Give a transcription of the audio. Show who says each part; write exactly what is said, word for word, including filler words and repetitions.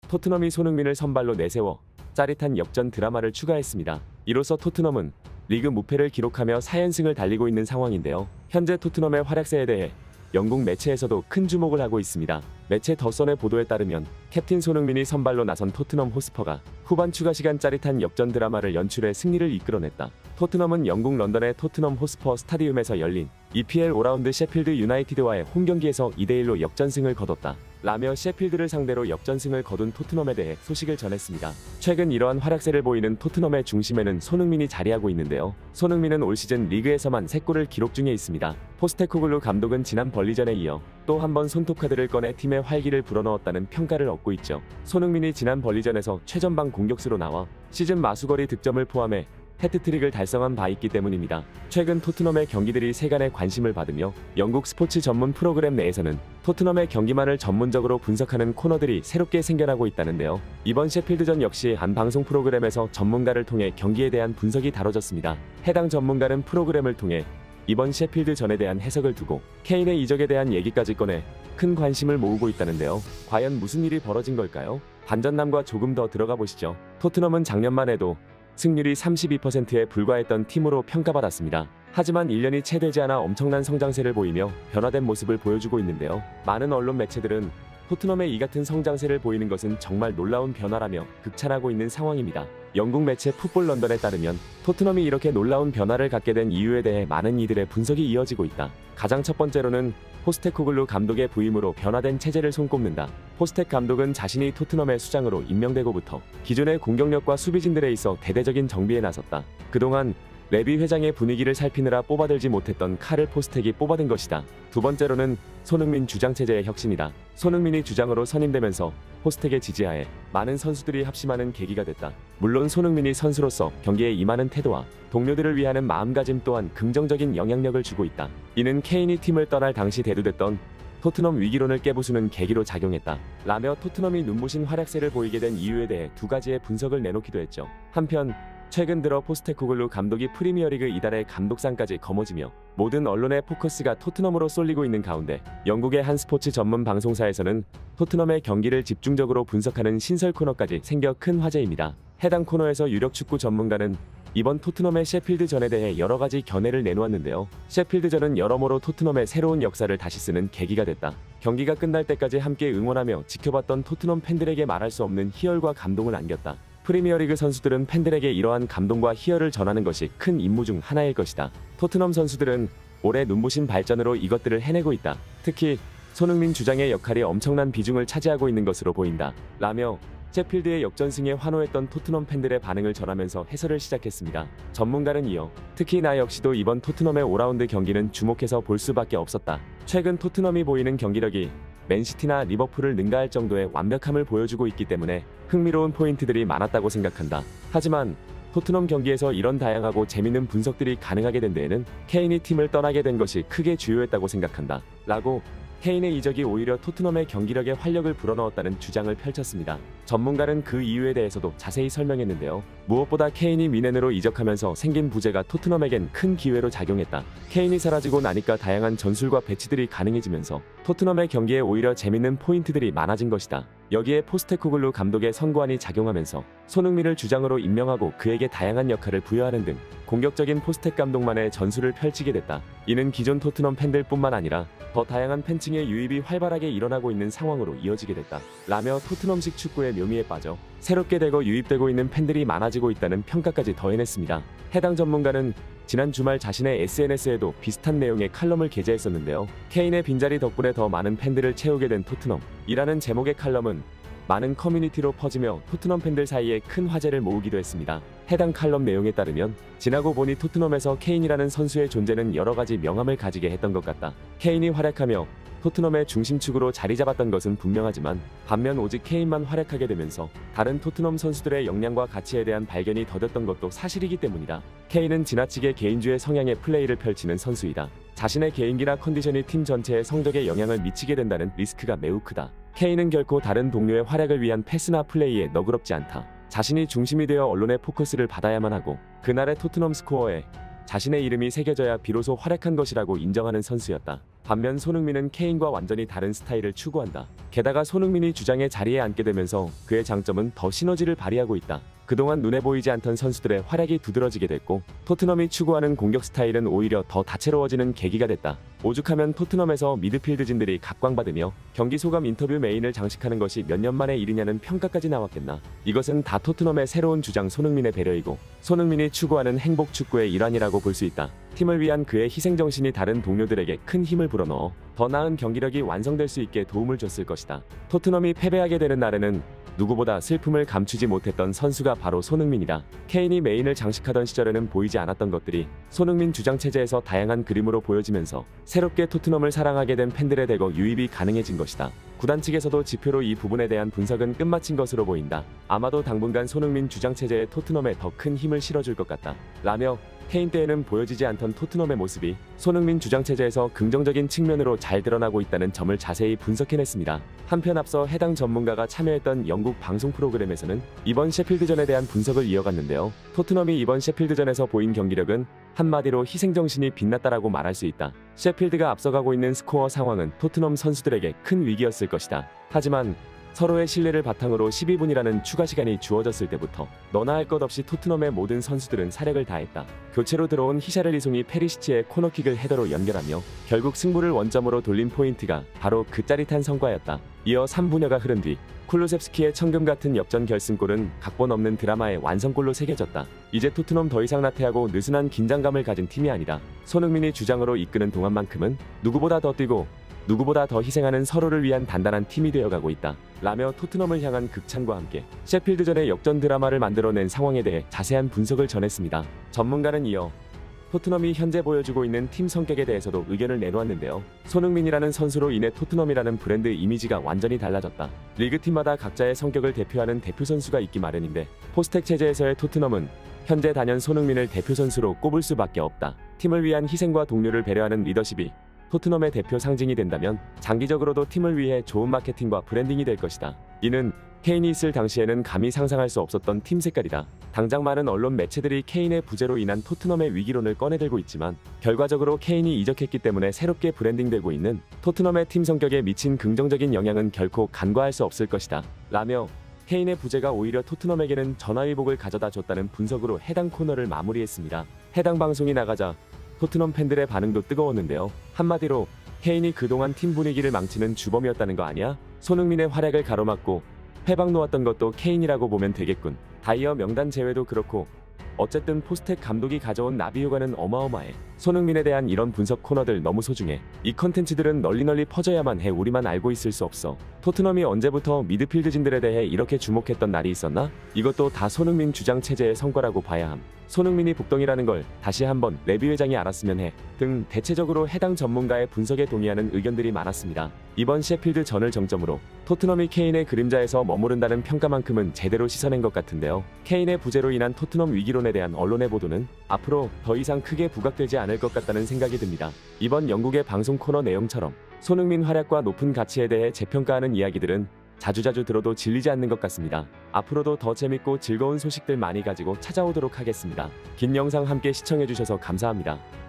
Speaker 1: 토트넘이 손흥민을 선발로 내세워 짜릿한 역전 드라마를 추가했습니다. 이로써 토트넘은 리그 무패를 기록하며 사 연승을 달리고 있는 상황인데요. 현재 토트넘의 활약세에 대해 영국 매체에서도 큰 주목을 하고 있습니다. 매체 더선의 보도에 따르면 캡틴 손흥민이 선발로 나선 토트넘 호스퍼가 후반 추가 시간 짜릿한 역전 드라마를 연출해 승리를 이끌어냈다. 토트넘은 영국 런던의 토트넘 호스퍼 스타디움에서 열린 이피엘 오 라운드 셰필드 유나이티드와의 홈경기에서 이 대 일로 역전승을 거뒀다. 라며 셰필드를 상대로 역전승을 거둔 토트넘에 대해 소식을 전했습니다. 최근 이러한 활약세를 보이는 토트넘의 중심에는 손흥민이 자리하고 있는데요. 손흥민은 올 시즌 리그에서만 세 골을 기록 중에 있습니다. 포스테코글루 감독은 지난 벌리전에 이어 또 한 번 손톱카드를 꺼내 팀의 활기를 불어넣었다는 평가를 얻고 있죠. 손흥민이 지난 벌리전에서 최전방 공격수로 나와 시즌 마수거리 득점을 포함해 해트트릭을 달성한 바 있기 때문입니다. 최근 토트넘의 경기들이 세간의 관심을 받으며 영국 스포츠 전문 프로그램 내에서는 토트넘의 경기만을 전문적으로 분석하는 코너들이 새롭게 생겨나고 있다는데요. 이번 셰필드전 역시 한 방송 프로그램에서 전문가를 통해 경기에 대한 분석이 다뤄졌습니다. 해당 전문가는 프로그램을 통해 이번 셰필드전에 대한 해석을 두고 케인의 이적에 대한 얘기까지 꺼내 큰 관심을 모으고 있다는데요. 과연 무슨 일이 벌어진 걸까요? 반전남과 조금 더 들어가 보시죠. 토트넘은 작년만 해도 승률이 삼십이 퍼센트에 불과했던 팀으로 평가받았습니다. 하지만 일 년이 채 되지 않아 엄청난 성장세를 보이며 변화된 모습을 보여주고 있는데요. 많은 언론 매체들은 토트넘의 이 같은 성장세를 보이는 것은 정말 놀라운 변화라며 극찬하고 있는 상황입니다. 영국 매체 풋볼 런던에 따르면 토트넘이 이렇게 놀라운 변화를 갖게 된 이유에 대해 많은 이들의 분석이 이어지고 있다. 가장 첫 번째로는 포스테코글루 감독의 부임으로 변화된 체제를 손꼽는다. 포스텍 감독은 자신이 토트넘의 수장으로 임명되고부터 기존의 공격력과 수비진들에 있어 대대적인 정비에 나섰다. 그동안 레비 회장의 분위기를 살피느라 뽑아들지 못했던 카를 포스텍이 뽑아든 것이다. 두 번째로는 손흥민 주장체제의 혁신이다. 손흥민이 주장으로 선임되면서 포스텍의 지지하에 많은 선수들이 합심하는 계기가 됐다. 물론 손흥민이 선수로서 경기에 임하는 태도와 동료들을 위하는 마음가짐 또한 긍정적인 영향력을 주고 있다. 이는 케인이 팀을 떠날 당시 대두됐던 토트넘 위기론을 깨부수는 계기로 작용했다. 라며 토트넘이 눈부신 활약세를 보이게 된 이유에 대해 두 가지의 분석을 내놓기도 했죠. 한편 최근 들어 포스테코글루 감독이 프리미어리그 이달의 감독상까지 거머쥐며 모든 언론의 포커스가 토트넘으로 쏠리고 있는 가운데 영국의 한 스포츠 전문 방송사에서는 토트넘의 경기를 집중적으로 분석하는 신설 코너까지 생겨 큰 화제입니다. 해당 코너에서 유력 축구 전문가는 이번 토트넘의 셰필드전에 대해 여러가지 견해를 내놓았는데요. 셰필드전은 여러모로 토트넘의 새로운 역사를 다시 쓰는 계기가 됐다. 경기가 끝날 때까지 함께 응원하며 지켜봤던 토트넘 팬들에게 말할 수 없는 희열과 감동을 안겼다. 프리미어리그 선수들은 팬들에게 이러한 감동과 희열을 전하는 것이 큰 임무 중 하나일 것이다. 토트넘 선수들은 올해 눈부신 발전으로 이것들을 해내고 있다. 특히 손흥민 주장의 역할이 엄청난 비중을 차지하고 있는 것으로 보인다. 라며 셰필드의 역전승에 환호했던 토트넘 팬들의 반응을 전하면서 해설을 시작했습니다. 전문가는 이어 특히 나 역시도 이번 토트넘의 오 라운드 경기는 주목해서 볼 수밖에 없었다. 최근 토트넘이 보이는 경기력이 맨시티나 리버풀을 능가할 정도의 완벽함을 보여주고 있기 때문에 흥미로운 포인트들이 많았다고 생각한다. 하지만 토트넘 경기에서 이런 다양하고 재밌는 분석들이 가능하게 된 데에는 케인이 팀을 떠나게 된 것이 크게 주요했다고 생각한다. 라고 케인의 이적이 오히려 토트넘의 경기력에 활력을 불어넣었다는 주장을 펼쳤습니다. 전문가는 그 이유에 대해서도 자세히 설명했는데요. 무엇보다 케인이 미넨으로 이적하면서 생긴 부재가 토트넘에겐 큰 기회로 작용했다. 케인이 사라지고 나니까 다양한 전술과 배치들이 가능해지면서 토트넘의 경기에 오히려 재밌는 포인트들이 많아진 것이다. 여기에 포스테코글루 감독의 선고안이 작용하면서 손흥민을 주장으로 임명하고 그에게 다양한 역할을 부여하는 등 공격적인 포스텍 감독만의 전술을 펼치게 됐다. 이는 기존 토트넘 팬들뿐만 아니라 더 다양한 팬층의 유입이 활발하게 일어나고 있는 상황으로 이어지게 됐다. 라며 토트넘식 축구의 묘미에 빠져 새롭게 되고 유입되고 있는 팬들이 많아지고 있다는 평가까지 더해냈습니다. 해당 전문가는 지난 주말 자신의 에스엔에스에도 비슷한 내용의 칼럼을 게재했었는데요. 케인의 빈자리 덕분에 더 많은 팬들을 채우게 된 토트넘 이라는 제목의 칼럼은 많은 커뮤니티로 퍼지며 토트넘 팬들 사이에 큰 화제를 모으기도 했습니다. 해당 칼럼 내용에 따르면 지나고 보니 토트넘에서 케인이라는 선수의 존재는 여러가지 명암을 가지게 했던 것 같다. 케인이 활약하며 토트넘의 중심축으로 자리 잡았던 것은 분명하지만 반면 오직 케인만 활약하게 되면서 다른 토트넘 선수들의 역량과 가치에 대한 발견이 더뎠던 것도 사실이기 때문이다. 케인은 지나치게 개인주의 성향의 플레이를 펼치는 선수이다. 자신의 개인기나 컨디션이 팀 전체의 성적에 영향을 미치게 된다는 리스크가 매우 크다. 케인은 결코 다른 동료의 활약을 위한 패스나 플레이에 너그럽지 않다. 자신이 중심이 되어 언론의 포커스를 받아야만 하고 그날의 토트넘 스코어에 자신의 이름이 새겨져야 비로소 활약한 것이라고 인정하는 선수였다. 반면 손흥민은 케인과 완전히 다른 스타일을 추구한다. 게다가 손흥민이 주장의 자리에 앉게 되면서 그의 장점은 더 시너지를 발휘하고 있다. 그동안 눈에 보이지 않던 선수들의 활약이 두드러지게 됐고 토트넘이 추구하는 공격 스타일은 오히려 더 다채로워지는 계기가 됐다. 오죽하면 토트넘에서 미드필드진들이 각광받으며 경기 소감 인터뷰 메인을 장식하는 것이 몇 년 만의 일이냐는 평가까지 나왔겠나. 이것은 다 토트넘의 새로운 주장 손흥민의 배려이고 손흥민이 추구하는 행복 축구의 일환이라고 볼 수 있다. 팀을 위한 그의 희생정신이 다른 동료들에게 큰 힘을 불어넣어 더 나은 경기력이 완성될 수 있게 도움을 줬을 것이다. 토트넘이 패배하게 되는 날에는 누구보다 슬픔을 감추지 못했던 선수가 바로 손흥민이다. 케인이 메인을 장식하던 시절에는 보이지 않았던 것들이 손흥민 주장체제에서 다양한 그림으로 보여지면서 새롭게 토트넘을 사랑하게 된 팬들의 대거 유입이 가능해진 것이다. 구단 측에서도 지표로 이 부분에 대한 분석은 끝마친 것으로 보인다. 아마도 당분간 손흥민 주장체제에 토트넘에 더 큰 힘을 실어줄 것 같다. 라며 케인 때에는 보여지지 않던 토트넘의 모습이 손흥민 주장체제에서 긍정적인 측면으로 잘 드러나고 있다는 점을 자세히 분석해냈습니다. 한편 앞서 해당 전문가가 참여했던 영국 방송 프로그램에서는 이번 셰필드전에 대한 분석을 이어갔는데요. 토트넘이 이번 셰필드전에서 보인 경기력은 한마디로 희생정신이 빛났다라고 말할 수 있다. 셰필드가 앞서가고 있는 스코어 상황은 토트넘 선수들에게 큰 위기였을 것이다. 하지만 서로의 신뢰를 바탕으로 십이 분이라는 추가 시간이 주어졌을 때부터 너나 할 것 없이 토트넘의 모든 선수들은 사력을 다했다. 교체로 들어온 히샤를리송이 페리시치의 코너킥을 헤더로 연결하며 결국 승부를 원점으로 돌린 포인트가 바로 그 짜릿한 성과였다. 이어 삼 분여가 흐른 뒤 쿨루셉스키의 천금 같은 역전 결승골은 각본 없는 드라마의 완성골로 새겨졌다. 이제 토트넘 더 이상 나태하고 느슨한 긴장감을 가진 팀이 아니다. 손흥민이 주장으로 이끄는 동안만큼은 누구보다 더 뛰고 누구보다 더 희생하는 서로를 위한 단단한 팀이 되어가고 있다. 라며 토트넘을 향한 극찬과 함께 셰필드전의 역전 드라마를 만들어낸 상황에 대해 자세한 분석을 전했습니다. 전문가는 이어 토트넘이 현재 보여주고 있는 팀 성격에 대해서도 의견을 내놓았는데요. 손흥민이라는 선수로 인해 토트넘이라는 브랜드 이미지가 완전히 달라졌다. 리그팀마다 각자의 성격을 대표하는 대표 선수가 있기 마련인데 포스텍 체제에서의 토트넘은 현재 단연 손흥민을 대표 선수로 꼽을 수밖에 없다. 팀을 위한 희생과 동료를 배려하는 리더십이 토트넘의 대표 상징이 된다면 장기적으로도 팀을 위해 좋은 마케팅과 브랜딩이 될 것이다. 이는 케인이 있을 당시에는 감히 상상할 수 없었던 팀 색깔이다. 당장 많은 언론 매체들이 케인의 부재로 인한 토트넘의 위기론을 꺼내들고 있지만 결과적으로 케인이 이적했기 때문에 새롭게 브랜딩되고 있는 토트넘의 팀 성격에 미친 긍정적인 영향은 결코 간과할 수 없을 것이다. 라며 케인의 부재가 오히려 토트넘에게는 전화위복을 가져다 줬다는 분석으로 해당 코너를 마무리했습니다. 해당 방송이 나가자 토트넘 팬들의 반응도 뜨거웠는데요. 한마디로 케인이 그동안 팀 분위기를 망치는 주범이었다는 거 아니야? 손흥민의 활약을 가로막고 패박 놓았던 것도 케인이라고 보면 되겠군. 다이어 명단 제외도 그렇고 어쨌든 포스텍 감독이 가져온 나비 효과는 어마어마해. 손흥민에 대한 이런 분석 코너들 너무 소중해. 이 컨텐츠들은 널리 널리 퍼져야만 해. 우리만 알고 있을 수 없어. 토트넘이 언제부터 미드필드진들에 대해 이렇게 주목했던 날이 있었나? 이것도 다 손흥민 주장 체제의 성과라고 봐야 함. 손흥민이 복덩이라는 걸 다시 한번 레비 회장이 알았으면 해. 등 대체적으로 해당 전문가의 분석에 동의하는 의견들이 많았습니다. 이번 셰필드 전을 정점으로 토트넘이 케인의 그림자에서 머무른다는 평가만큼은 제대로 씻어낸 것 같은데요. 케인의 부재로 인한 토트넘 위기론에 대한 언론의 보도는 앞으로 더 이상 크게 부각되지 않을 것 같다는 생각이 듭니다. 이번 영국의 방송 코너 내용처럼 손흥민 활약과 높은 가치에 대해 재평가하는 이야기들은 자주자주 들어도 질리지 않는 것 같습니다. 앞으로도 더 재밌고 즐거운 소식들 많이 가지고 찾아오도록 하겠습니다. 긴 영상 함께 시청해주셔서 감사합니다.